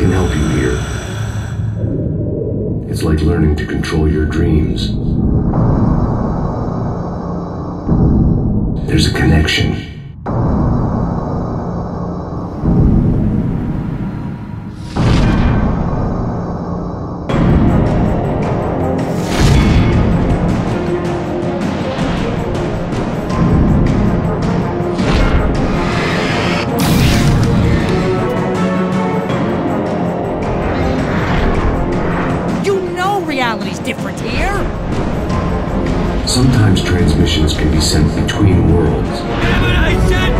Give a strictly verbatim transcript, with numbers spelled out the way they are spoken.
can help you here. It's like learning to control your dreams. There's a connection. Reality's different here. Sometimes transmissions can be sent between worlds. Damn it, I said